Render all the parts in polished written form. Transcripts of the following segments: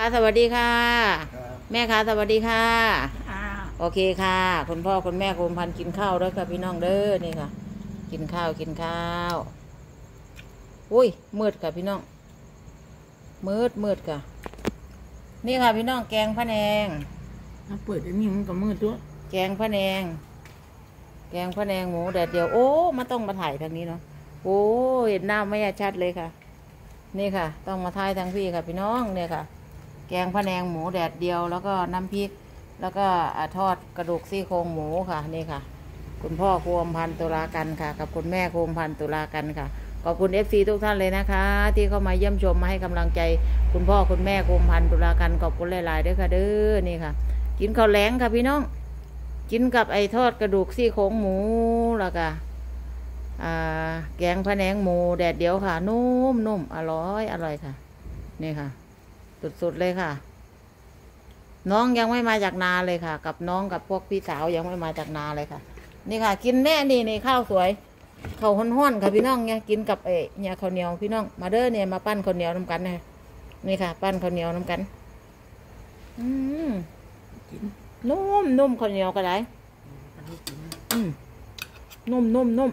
ค่ะสวัสดีค่ะครับแม่ค่ะสวัสดีค่ะอ่าโอเคค่ะคุณพ่อคุณแม่คุณพันกินข้าวด้วยค่ะพี่น้องเด้อนี่ค่ะกินข้าวกินข้าวอุ้ยมืดค่ะพี่น้องมืดค่ะนี่ค่ะพี่น้องแกงพะแนงถ้าเปิดอันนี้มันก็มืดด้วยแกงพะแนงหมูแดดเดียวโอ้มาต้องมาถ่ายทางนี้เนาะโอ้เห็นหน้าไม่ชัดเลยค่ะนี่ค่ะต้องมาถ่ายทางพี่ค่ะพี่น้องเนี่ยค่ะแกงพะแนงหมูแดดเดียวแล้วก็น้ำพริกแล้วก็ทอดกระดูกซี่โครงหมูค่ะนี่ค่ะคุณพ่อโคมพันตุลากันค่ะกับคุณแม่โคมพันตุลากันค่ะขอบคุณFCทุกท่านเลยนะคะ ที่เข้ามาเยี่ยมชมมาให้กำลังใจคุณพ่อคุณแม่โคมพันตุลากันขอบคุณหลายๆด้วยค่ะเด้อนี่ค่ะกินข้าวแล้งค่ะพี่น้องกินกับไอ้ทอดกระดูกซี่โครงหมูแล้วก็แกงพะแนงหมูแดดเดียวค่ะนุ่มอร่อยค่ะนี่ค่ะสุดๆเลยค่ะน้องยังไม่มาจากนาเลยค่ะกับน้องกับพวกพี่สาวยังไม่มาจากนาเลยค่ะนี่ค่ะกินแน่นี่ข้าวสวยข้าวห้อนๆค่ะพี่น้องเนี่ยกินกับเนี่ยข้าวเหนียวพี่น้องมาเด้อเนี่ยมาปั้นข้าวเหนียวน้ำกันนี่ค่ะปั้นข้าวเหนียวน้ำกันกินนุ่มข้าวเหนียวก็ได้นุ่ม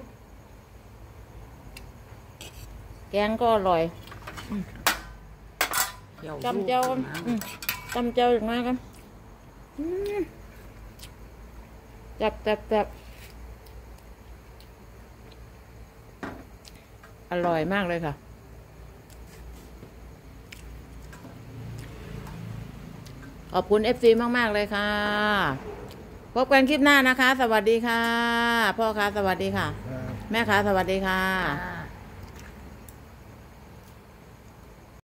แกงก็อร่อยจำเจ้าอย่างไรกันจับอร่อยมากเลยค่ะขอบคุณFCมากๆเลยค่ะพบกันคลิปหน้านะคะสวัสดีค่ะพ่อค่ะสวัสดีค่ะแม่ค่ะสวัสดีค่ะ